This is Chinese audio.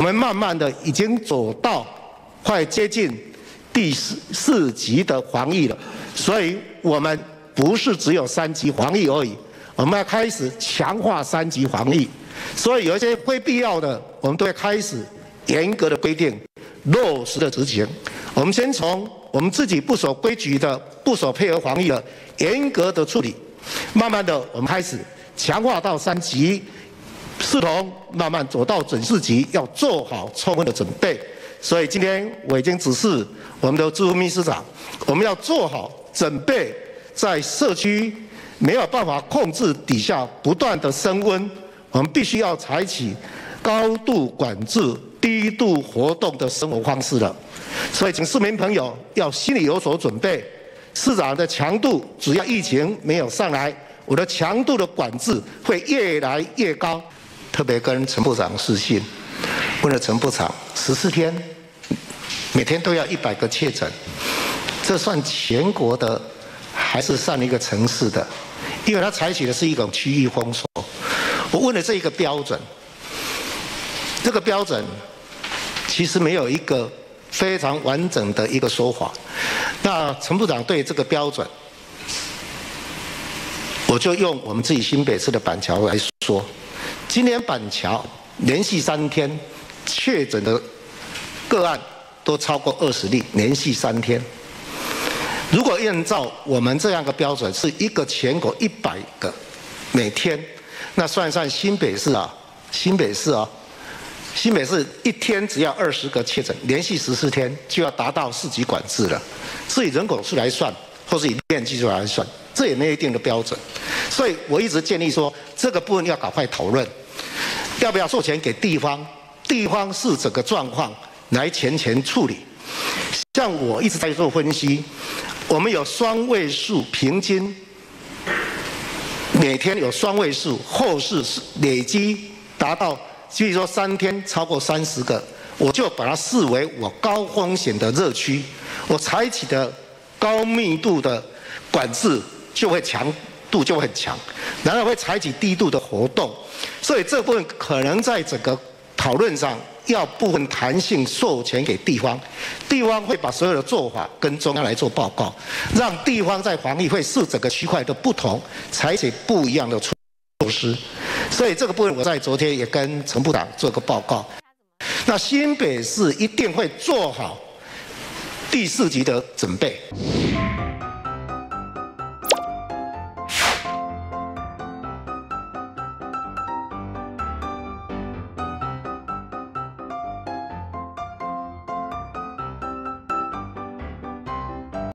们慢慢的已经走到快接近第4级的防疫了，所以我们不是只有3级防疫而已，我们要开始强化3级防疫。所以有一些非必要的，我们都会开始严格的规定，落实的执行。我们先从我们自己不守规矩的、不守配合防疫的，严格的处理。慢慢的，我们开始强化到3级，视同慢慢走到准4级，要做好充分的准备。所以今天我已经指示我们的支副秘书长，我们要做好准备，在社区没有办法控制底下不断的升温，我们必须要采取高度管制、低度活动的生活方式了。所以，请市民朋友要心里有所准备。市长的强度，只要疫情没有上来，我的强度的管制会越来越高。特别跟陈部长示信，问了陈部长14天，每天都要100个确诊，这算全国的还是算一个城市的？因为他采取的是一种区域封锁。我问了这一个标准，这个标准其实没有一个非常完整的一个说法。那陈部长对这个标准，我就用我们自己新北市的板桥来说，今年板桥连续3天确诊的个案都超过20例，连续3天。如果按照我们这样的标准，是一个全国100个每天，那算一算新北市一天只要20个确诊，连续14天就要达到4级管制了。是以人口数来算，或是以面积数来算，这也没有一定的标准。所以我一直建议说，这个部分要赶快讨论，要不要授权给地方？地方是整个状况来全权处理。像我一直在做分析，我们有双位数平均，每天有双位数，后市累积达到。所以说3天超过30个，我就把它视为我高风险的热区，我采取的高密度的管制就会强度就会很强，然后会采取低度的活动，所以这部分可能在整个讨论上要部分弹性授权给地方，地方会把所有的做法跟中央来做报告，让地方在防疫会视整个区块的不同，采取不一样的措施。所以这个部分我在昨天也跟陈部长做个报告。那新北市一定会做好第4级的准备。